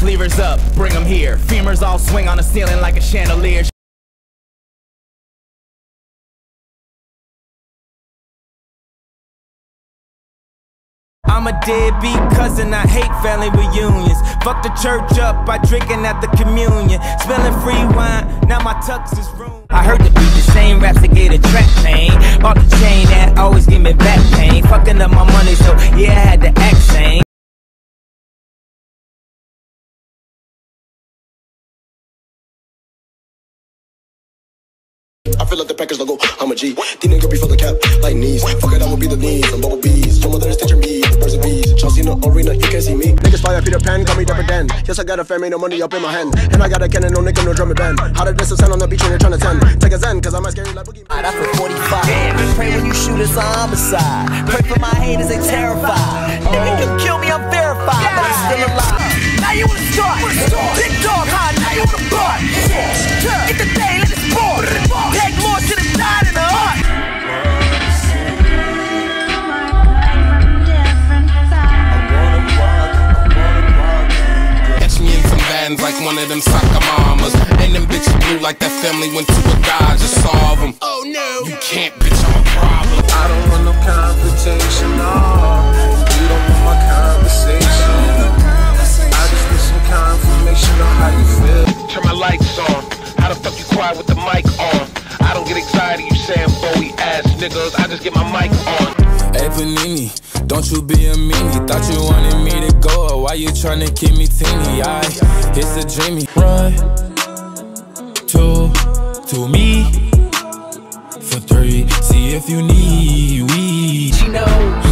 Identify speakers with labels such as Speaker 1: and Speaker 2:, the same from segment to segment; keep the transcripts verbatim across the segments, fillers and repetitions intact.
Speaker 1: cleavers up, bring them here. Femurs all swing on the ceiling like a chandelier. I'm a deadbeat cousin, I hate family reunions. Fuck the church up by drinking at the communion. Spilling free wine, now my tux is ruined. I heard the beat the same raps that get a trap pain. Bought the chain that always give me back pain. Fucking up my money, so yeah, I had to act sane.
Speaker 2: I feel like the package logo, I'm a G. These niggas be full of cap, like knees. Fuck it, I'ma be the knees, I'm bubble bees. Your mother is teaching me, the birds and bees. Chelsea in the arena, you can't see me. Niggas fire Peter Pan, call me Dapper Dan. Yes, I got a fam, ain't no money up in my hand. And I got a cannon, no nigga, no drum and band. How did this sound on the beach when you're trying to ten? Take a zen, cause I might scare you like boogie.
Speaker 3: I for forty-five. Damn, pray when you shoot us a homicide. Pray for my haters, they terrified. Oh. Nigga, you kill me, I'm verified, yeah. But I'm still alive. Now you wanna start, big dog high, now you wanna bar. Get the day, let it sport. Take more to the side of the heart.
Speaker 4: Catch me in some vans like one of them soccer mamas. And them bitches blue like that family went to a Dodge to solve them. Oh no, you can't, bitch, I'm a problem.
Speaker 5: I don't want no confrontation, no. You don't want my conversation. I just need some confirmation on how you feel.
Speaker 6: Turn my lights on. How the fuck you quiet with the mic on? I don't get excited, you saying Bowie ass niggas. I just get my mic on.
Speaker 7: Hey Panini, don't you be a meanie. Thought you wanted me to go, why you tryna keep me teeny? I, it's a dreamy. Run, two, to me, for three, see if you need weed.
Speaker 3: She knows,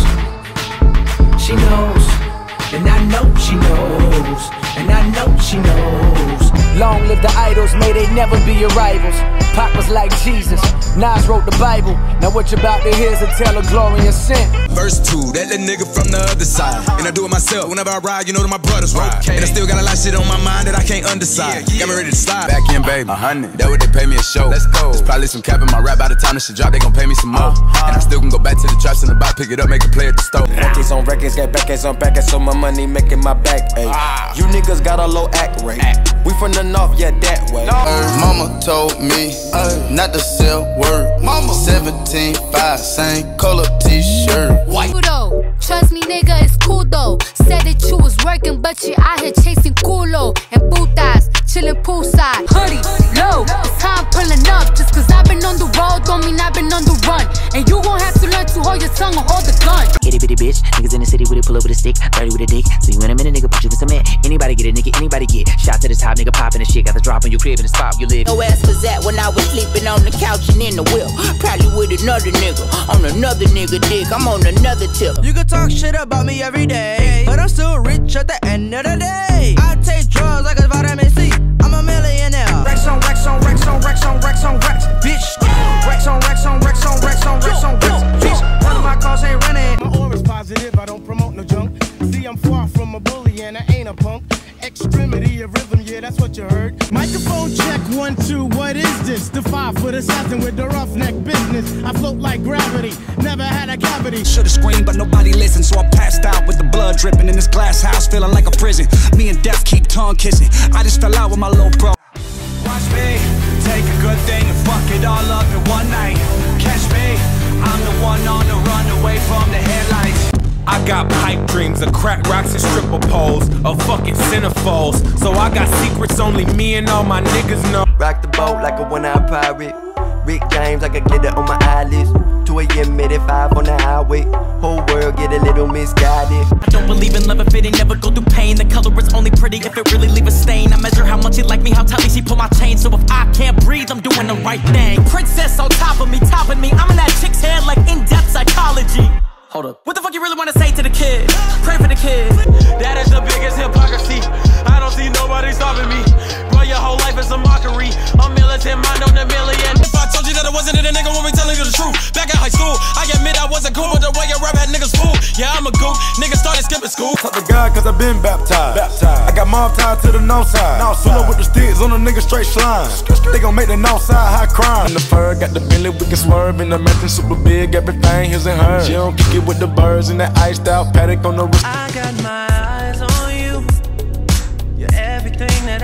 Speaker 3: she knows, and I know she knows, and I know she knows. Long live the idols, may they never be your rivals. Pop was like Jesus, Nas wrote the Bible. Now what you about to hear is a tale of glory and sin.
Speaker 7: Verse two, that little nigga from the other side. And I do it myself, whenever I ride, you know that my brothers ride. Okay. And I still got a lot of shit on my mind that I can't undecide. Yeah, yeah. Got me ready to slide. Back in, baby, a hundred. That what they pay me a show. Let's go. There's probably some cap in my rap. By the time this shit drop, they gon' pay me some more. Uh, and I still can go back to the traps in the back, pick it up, make a play at the stove.
Speaker 5: Records on records, got backers on backers, so my money making my back ache. Ah. You niggas got a low act rate. Act. We from the north, yeah, that way.
Speaker 7: No. Uh, mama told me uh, not to sell word. Mama seventeen five, same color t-shirt.
Speaker 8: White. Trust me, nigga, it's cool though. Said that you was working, but you out here chasing culo and putas, chillin' poolside. Hoodie, low, it's time pulling up. Just cause I've been on the road, don't mean I've been on the run. And you gon' have to learn to hold your tongue or hold the gun.
Speaker 3: Itty bitty bitch, niggas in the city with it, pull up with a stick, thirty with a dick. See you in a minute, nigga, put you in cement. Anybody get it, nigga, anybody get shot to the top, nigga, poppin' the shit. Got the drop on your crib in the spot you live.
Speaker 9: No ass was that when I was sleeping on the couch and in the wheel. Probably with another nigga, on another nigga dick. I'm on another tip.
Speaker 10: You can talk shit about me every day, but I'm still rich at the end of the day. I take drugs like a vitamin C. I'm a millionaire. Racks on racks on racks on racks on racks on racks, bitch. Racks on racks on racks on racks on racks on racks, bitch. One of my cars ain't running.
Speaker 11: My aura's positive, I don't promote no junk. See, I'm far from a bully and I ain't a punk. Extremity of rhythm, yeah, that's what you heard. Microphone check, one, two, what is this? The five foot assassin with the roughneck business. I float like gravity, never had a cavity.
Speaker 12: Should've screamed, but nobody listened, so I passed out with the blood dripping in this glass house, feeling like a prison. Me and death keep tongue kissing. I just fell out with my little bro.
Speaker 13: Watch me take a good thing and fuck it all up in one night. Catch me, I'm the one on the run away from the headlights.
Speaker 14: I got pipe dreams of crack rocks and stripper poles, of fucking centerfolds. So I got secrets only me and all my niggas know.
Speaker 15: Rock the boat like a one-eyed pirate. Rick James like a glitter on my eyelids. two A M at five on the highway. Whole world get a little misguided.
Speaker 16: I don't believe in love if it ain't never go through pain. The color is only pretty if it really leave a stain. I measure how much he like me, how tightly she pull my chain. So if I can't breathe, I'm doing the right thing. Princess on top of me, topping me. I'm in that chick's head like in-depth psychology. Hold up. What the fuck you really wanna say to the kid? Pray for the kid.
Speaker 6: That is the biggest hypocrisy. I don't see nobody stopping me. Bro, your whole life is a mockery. I'm militant, mind on a million.
Speaker 4: If I told you that I wasn't in a nigga, won't be telling you the truth. Back in high school, I admit I wasn't cool, but the way you rap had niggas fool. Yeah, I'm a goof. Niggas started skipping school.
Speaker 7: Talk to God cause I been baptized. baptized. I got mob tied to the north side. Pull up with the sticks on the nigga straight slime. They gon' make the north side high crime. In the fur, got the Bentley, we can swerve. In the mansion super big, everything his and hers. She don't kick it with the birds and that iced out paddock on the wrist.
Speaker 10: I got my eyes on you. You're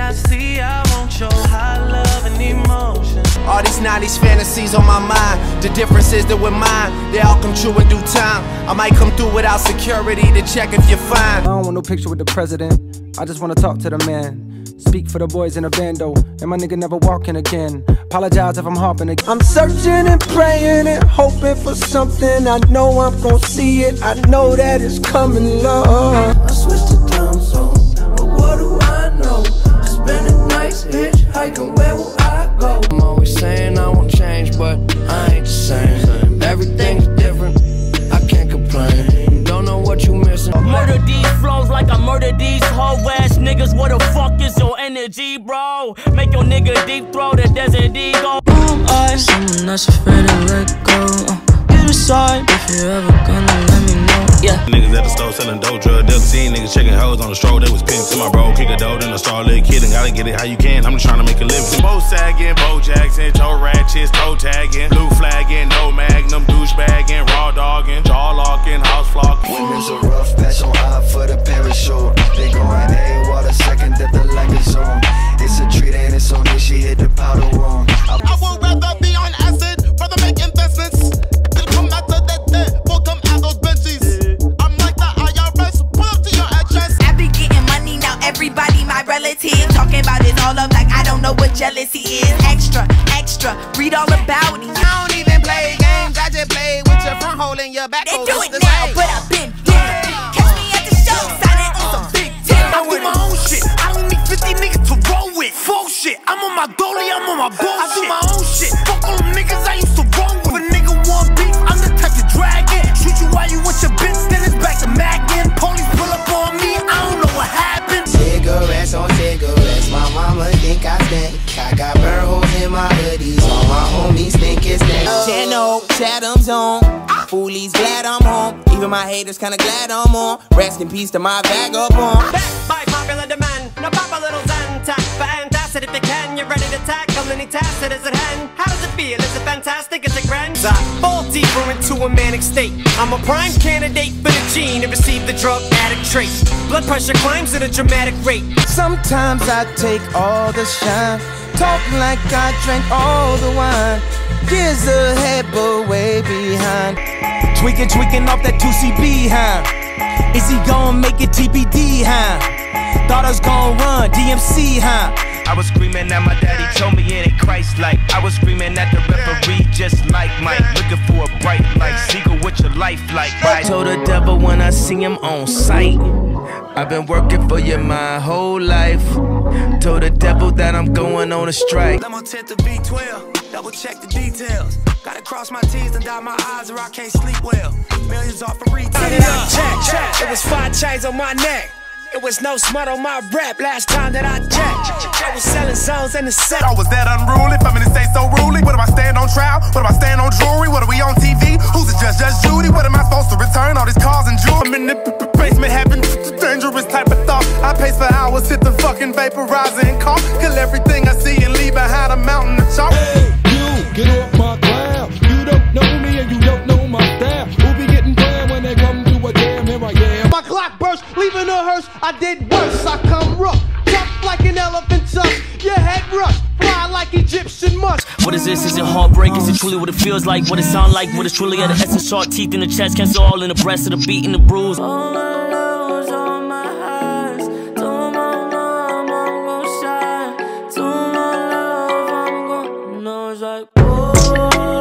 Speaker 6: I see, I won't show high love and emotion.
Speaker 3: All these nineties fantasies on my mind. The difference is that with mine, they all come true in due time. I might come through without security to check if you're fine.
Speaker 17: I don't want no picture with the president, I just wanna talk to the man. Speak for the boys in the bando, and my nigga never walking again. Apologize if I'm harping again. I'm searching and praying and hoping for something. I know I'm gon' see it, I know that it's coming, love.
Speaker 18: I switched to time zone, but what do I know? Spend a nice hitchhiking, where will I go? I'm always saying I won't change, but I ain't the same. Everything's different, I can't complain. Don't know what you missing.
Speaker 16: Murder these flows like I murder these hoe ass niggas. What the fuck is your energy, bro? Make your nigga deep throw the desert eagle.
Speaker 18: Who am I? Someone that's afraid to let go. Uh, you decide if you're ever gonna let me know. Yeah.
Speaker 19: Niggas at the store selling dope, drug dealers. Seen niggas checking hoes on the stroll. They was pimped to my bro. Kick a dope in the star, little kid, and gotta get it how you can. I'm just trying to make a living. Bo sagging, Bo Jackson, toe ratchets, toe tagging, blue flagging, no magnum, douchebagging, raw dogging, jaw locking, house flocking.
Speaker 20: Women's a rough patch on eye for the parachute. They going A while the second that the light is on. It's a treat and it's on me, she hit the powder wrong. I,
Speaker 21: I would rather be on acid, rather make investments. They'll come back to that day, we'll come out those benches. I'm like the I R S, pull up to your address.
Speaker 22: I be getting money now, everybody my relative. Talking about it all up like I don't know what jealousy is. Extra, extra, read all about it.
Speaker 21: I don't even play games, I just play with your front hole in your back.
Speaker 22: They do it now, but I've been here. Catch me at the show, signing on some big tip.
Speaker 21: I do my own shit, I don't need fifty niggas to roll with. Full shit, I'm on my dolly, I'm on my bullshit. I do my own shit, fuck all them niggas I used to roll with. If a nigga want beef, I'm the type to drag it. Shoot you while you with your bitch, then it's back to mackin'. Police pull up on me, I don't know what happened.
Speaker 23: Cigarettes on cigarettes, my mama think I stink. I got burn holes in my hoodies, all my homies think it's that.
Speaker 3: Channel, Chatham's on. Foolies glad I'm home. Even my haters kinda glad I'm on. Rest in peace to my vagabond.
Speaker 6: Back by popular demand, now pop a little Zantac. For antacid if you can, you're ready to tackle any task that is at hand. How does it feel? Is it fantastic? Is it grand? I fall deeper into a manic state. I'm a prime candidate for the gene to receive the drug addict trait. Blood pressure climbs at a dramatic rate.
Speaker 3: Sometimes I take all the shine, talk like I drank all the wine. Years ahead, but way behind.
Speaker 1: Tweaking, tweaking off that two C B, huh? Is he gon' make it T B D, huh? Thought I was gon' run, D M C, huh?
Speaker 24: I was screaming at my daddy, told me it ain't Christ-like. I was screaming at the referee, just like Mike. Looking for a bright light, Seagull with your life like. I told the devil when I see him on sight, I've been working for you my whole life. Told the devil that I'm going on a strike.
Speaker 25: I'm on tenth to V twelve, double check the details. Gotta cross my T's and dot my I's or I can't sleep well. Millions off of retail.
Speaker 26: Check, check, it was five chains on my neck. It was no smut on my rap last time that I checked. I was selling zones in the set.
Speaker 21: I was that unruly, feminine stay so ruly. What if I stand on trial? What if I stand on jewelry? What are we on T V? Who's the judge? Judge Judy? What am I supposed to return? All these cars and jewelry. I'm in the basement having dangerous type of thought. I pace for hours, hit the fucking vaporizer and cough. Kill everything I see and leave behind a mountain of chalk.
Speaker 27: Hey, you, get off my ground. You don't know me and you don't know my style. Who be getting burned when they come to a jam? Here I am.
Speaker 11: My clock burst, leaving a hearse. I did worse. I come rough, tough like an elephant tusk. Your head rush, fly like Egyptian musk.
Speaker 16: What is this? Is it heartbreak? Is it truly what it feels like? What it sound like? What is truly at the essence? Sharp teeth in the chest, cancer all in the breast, of the beat and the bruise.
Speaker 18: All I know is all my highs. To my mom, I'm gon' shine. To my love, I'm gon' know it's like, oh.